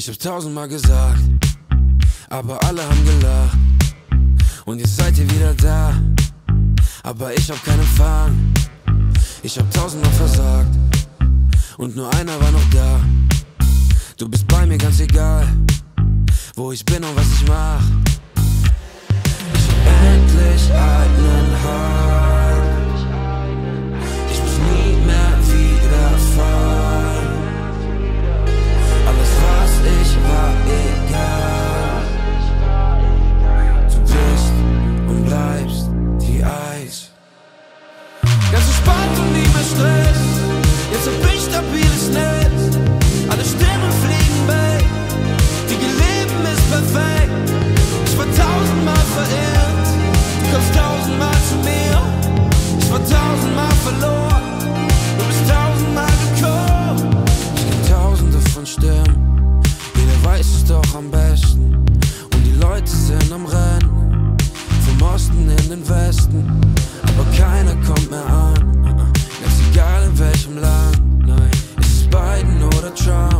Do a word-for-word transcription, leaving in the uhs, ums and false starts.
Ich hab's tausendmal gesagt, aber alle haben gelacht. Und jetzt seid ihr wieder da, aber ich hab keinen Empfang. Ich hab tausendmal versagt und nur einer war noch da. Du bist bei mir ganz egal, wo ich bin und was ich mach. Ich hab endlich einen Halt. Ich muss nie mehr wieder fallen. Alles was ich war egal. Du bist und bleibst die Eis. Ganz entspannt und nie mehr Stress. Jetzt hab ich stabiles Netz. Alle Stimmen fliegen weg. Die Leben ist perfekt. Ich war tausendmal verirrt. Du kommst tausendmal zu mir. Ich war tausendmal verloren. Du bist tausendmal gekommen. Ich kenn tausende von Stimmen. Jeder weiß es doch am besten. Und die Leute sind am Rennen. Vom Osten in den Westen. Aber keiner kommt mehr an. Ganz egal in welchem Land. Nein, ist es Biden oder Trump.